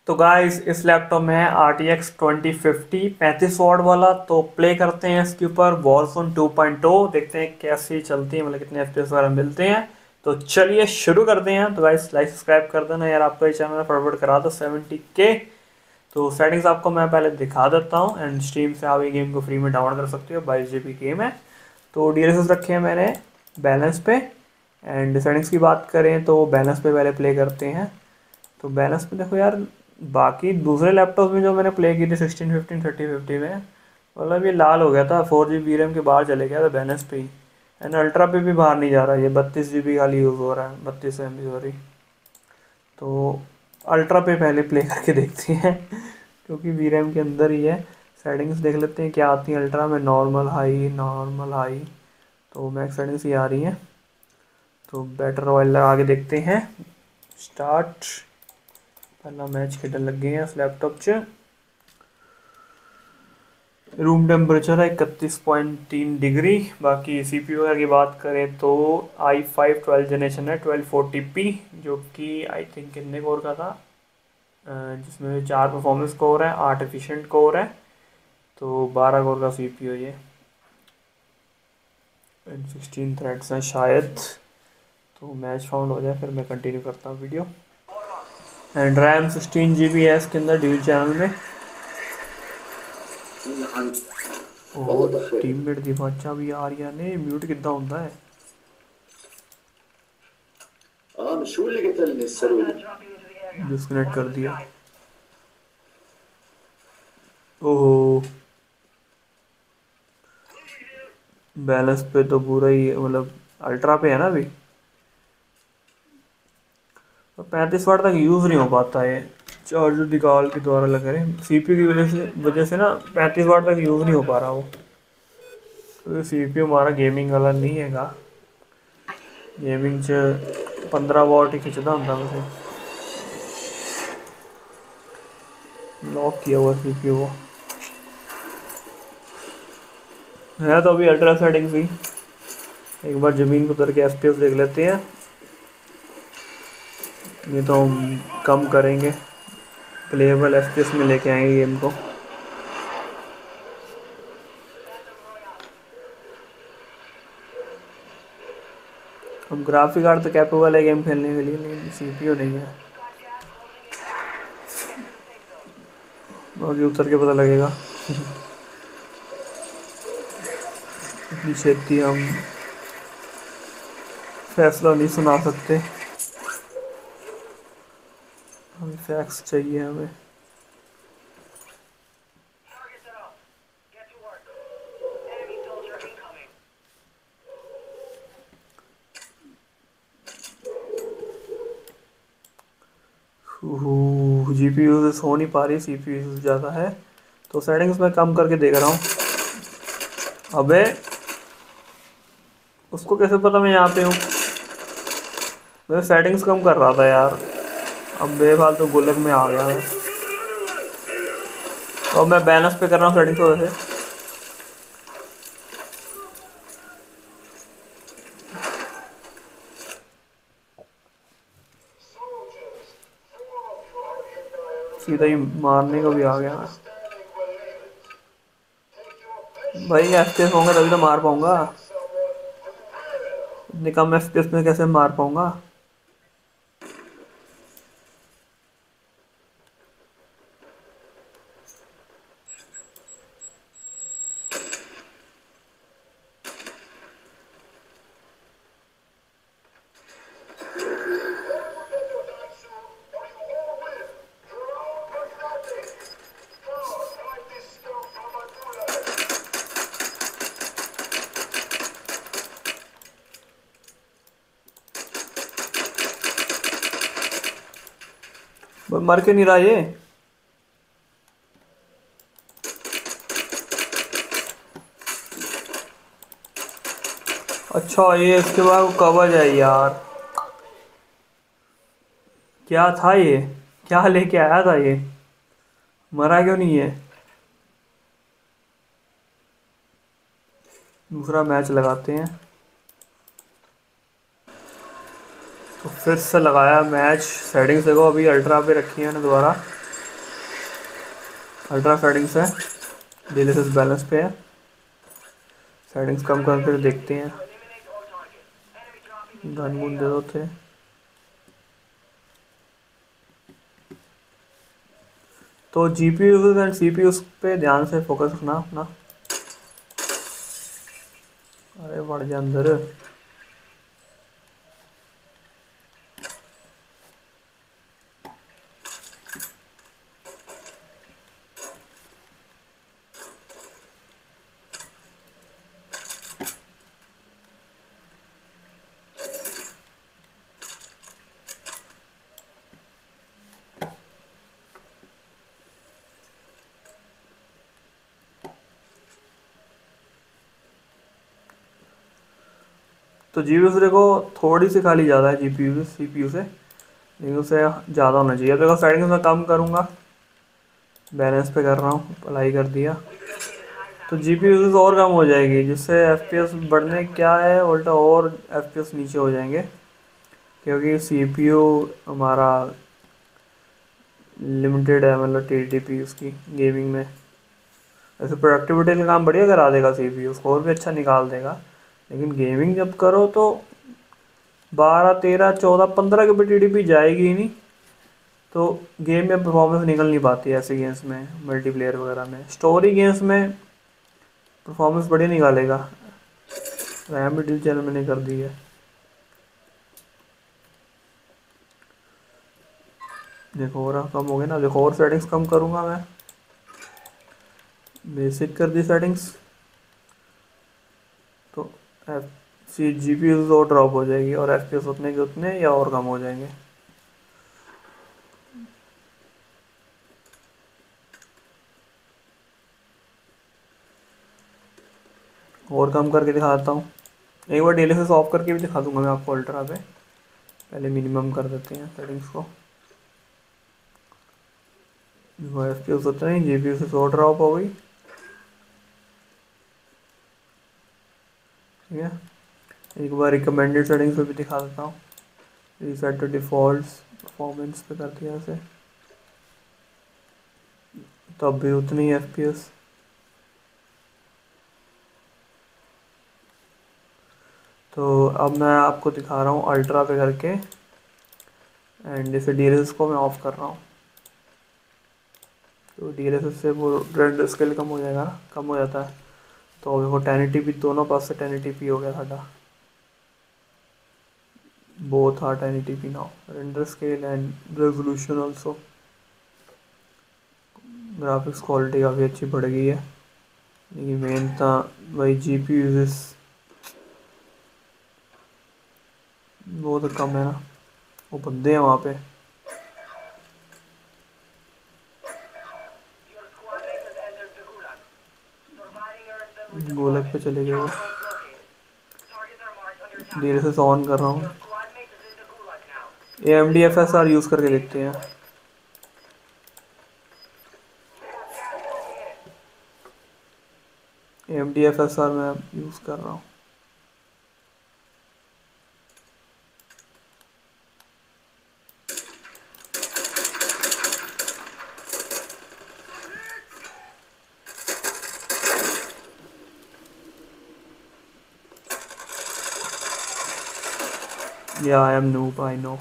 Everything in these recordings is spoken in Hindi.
तो गाइस इस लैपटॉप में है RTX 2050 35 वॉट वाला। तो प्ले करते हैं इसके ऊपर वॉरजोन 2.0, देखते हैं कैसी चलती है, मतलब कितने FPS वगैरह मिलते हैं। तो चलिए शुरू करते हैं। तो गाइस लाइक सब्सक्राइब कर देना यार, आपका ये चैनल फॉरवर्ड करा दो 70K। तो सेटिंग्स आपको मैं पहले दिखा देता हूँ, एंड स्ट्रीम से आप ये गेम को फ्री में डाउनलोड कर सकते हो। 22 GB गेम है। तो DLSS रखे हैं मैंने बैलेंस पे। एंड सेटिंग्स की बात करें तो बैलेंस पे पहले प्ले करते हैं। तो बैलेंस पे देखो यार, बाकी दूसरे लैपटॉप में जो मैंने प्ले की थी 1650 3050 में, मतलब ये लाल हो गया था, 4 GB रैम के बाहर चले गया था बैलेंस पे ही। एंड अल्ट्रा पे भी बाहर नहीं जा रहा, ये 32 GB खाली यूज़ हो रहा है, 32 MB सॉरी। तो अल्ट्रा पे पहले प्ले करके देखते हैं क्योंकि वी रैम के अंदर ही है। सेटिंग्स देख लेते हैं क्या आती है अल्ट्रा में। Normal high, normal high. तो मैक्स सेटिंग्स ही आ रही हैं। तो बैटर रॉयल लगा के देखते हैं। स्टार्ट। पहला मैच खेलन लगे हैं इस लैपटॉप च। रूम टेम्परेचर है 31.3 डिग्री। बाकी CPU वगैरह की बात करें तो i5 12 जनरेशन है 1240p, जो कि आई थिंक कितने कोर का था, जिसमें 4 परफॉर्मेंस कोर है, 8 एफिशिएंट कोर है। तो 12 कोर का CPU ये। 16 थ्रेड्स हैं शायद। तो मैच फाउंड हो जाए फिर मैं कंटिन्यू करता हूँ वीडियो। एंड रैम 16 GB है इसके अंदर ड्यूल चैनल में। और टीममेट ਦੀ ਆਵਾਜ਼ਾਂ ਵੀ ਆ ਰਹੀਆਂ ਨੇ, ਮਿਊਟ ਕਿੱਦਾਂ ਹੁੰਦਾ ਹੈ? شو اللي قتلني السروي डिस्कनेक्ट कर दिया। ओहो, बैलेंस पे तो पूरा ही, मतलब अल्ट्रा पे है ना अभी। तो 35 वाट तक यूज़ नहीं हो पाता है। चार्जर निकाल के द्वारा लगा रहे CPU की वजह से ना 35 वाट तक यूज़ नहीं हो पा रहा वो। तो CPU हमारा गेमिंग वाला नहीं हैगा। गेमिंग च 15 वाट ही खिंचता होंगे वैसे। लॉक किया हुआ CPU वो है। तो अभी अल्ट्रा सेटिंग्स ही एक बार ज़मीन को उतर के FPS देख लेते हैं। ये तो हम कम करेंगे, प्लेएबल FPS में लेके आएंगे गेम को। अब ग्राफिक कार्ड तो कैपेबल है गेम खेलने के लिए, लेकिन CPU नहीं है। बाकी उतर के पता लगेगा। इतनी छेती हम फैसला नहीं सुना सकते, हमें फैक्स चाहिए हमें। GPU से सो नहीं पा रही, CPU ज़्यादा है। तो सेटिंग्स मैं कम करके देख रहा हूँ। अबे उसको कैसे पता मैं यहाँ पे हूँ? मैं सेटिंग्स कम कर रहा था यार। अब बेफालतू गुलक में आ गया मैं। तो अब मैं बैलेंस पे कर रहा हूँ सेटिंग्स को वैसे। सीधा ही मारने को भी आ गया मैं। भाई FPS होंगे तभी तो मार पाऊंगा, इतने कम FPS में कैसे मार पाऊंगा? मर के नहीं रहा ये। अच्छा ये इसके बाद कवर है यार। क्या था ये? क्या लेके आया था ये? मरा क्यों नहीं है? दूसरा मैच लगाते हैं। तो फिर से लगाया मैच। सेटिंग्स देखो अभी अल्ट्रा पे रखी है ना दोबारा। अल्ट्रा सेटिंग्स है, DLSS बैलेंस पे है। सेटिंग्स कम करके देखते हैं। गन गुन दे दो थे। तो GPU एंड CPU पे ध्यान से फोकस रखना अपना। अरे बढ़ जा अंदर। तो GPU से देखो थोड़ी सी खाली ज़्यादा है GPU से CPU से, लेकिन उससे ज़्यादा होना चाहिए। अब देखो सेटिंग्स में कम करूँगा, बैलेंस पे कर रहा हूँ, अप्लाई कर दिया, तो GPU से और कम हो जाएगी, जिससे FPS बढ़ने क्या है उल्टा और FPS नीचे हो जाएंगे, क्योंकि CPU हमारा लिमिटेड है, मतलब TDP उसकी गेमिंग में। ऐसे प्रोडक्टिविटी का काम बढ़िया करा देगा CPU, स्कोर भी अच्छा निकाल देगा, लेकिन गेमिंग जब करो तो 12 13 14 15 की TDP जाएगी ही नहीं, तो गेम में परफॉर्मेंस निकल नहीं पाती है ऐसे गेम्स में, मल्टीप्लेयर वगैरह में। स्टोरी गेम्स में परफॉर्मेंस बढ़िया निकालेगा। रैम भी डिजिटल मैंने कर दी है। देखो और कम हो गया ना, देखो और सेटिंग्स कम करूँगा मैं, बेसिक कर दी सेटिंग्स, तो एफ सी GPU और ड्रॉप हो जाएगी और FPS उतने के उतने या और कम हो जाएंगे। और कम करके दिखाता हूँ, एक बार DLSS ऑफ करके भी दिखा दूंगा मैं आपको अल्ट्रा पे। पहले मिनिमम कर देते हैं सेटिंग्स को। FPS उतना ही, GPU से 100 ड्रॉप हो गई, ठीक है। एक बार रिकमेंडेड सेटिंग्स पे भी दिखा देता हूँ, रीसेट टू डिफ़ॉल्ट परफॉर्मेंस पे कर दिया से, तब भी उतनी FPS। तो अब मैं आपको दिखा रहा हूँ अल्ट्रा पे करके, एंड जैसे DLSS को मैं ऑफ कर रहा हूँ, तो DLSS से वो रेंडर स्केल कम हो जाएगा ना, कम हो जाता है। तो देखो 1080p दोनों पास से 1080p हो गया साਡਾ, both are 1080p now, render scale and resolution also। Graphics quality काफ़ी अच्छी बढ़ गई है, लेकिन मेन था भाई GPU यूजेस बहुत कम है ना, वो बंदे हैं वहाँ पे। गोलक पे चले गए वो। DLSS ऑन कर रहा हूँ, AMD FSR यूज़ करके देखते हैं। AMD FSR मैं यूज़ कर रहा हूँ। या I am noob, I know.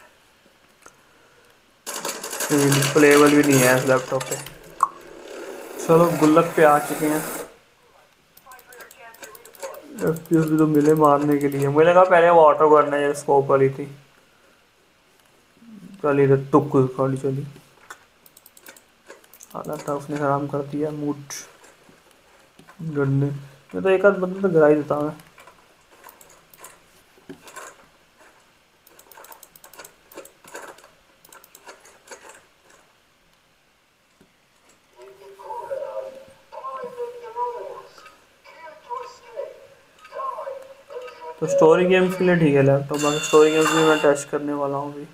Displayable भी नहीं है इस लैपटॉप पे। चलो गुल्लक पे आ चुके हैं। FPS भी तो मिले मारने के लिए, मुझे लगा पहले वो ऑटो करना है स्कोप वाली थी, चली तो तुक खाली चली, हालत था उसने हराम कर दिया मूड गन्ने। मैं तो एक आध बंदे तो गिरा ही देता मैं। तो स्टोरी गेम्स के लिए ठीक है लैपटॉप, बाकी स्टोरी गेम्स भी मैं टेस्ट करने वाला हूँ अभी।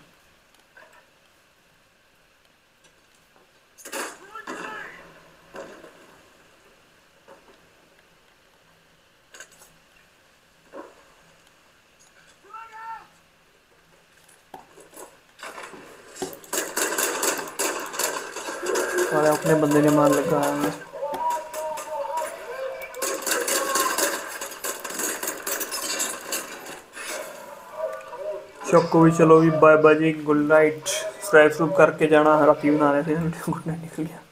सारे अपने बंदे ने मार लगा है। चक्को भी चलो भी बाय बाय जी, गुड नाइट। सब्सक्राइब करके जाना, राती बना रहे थे गुड नाइट निकल गया।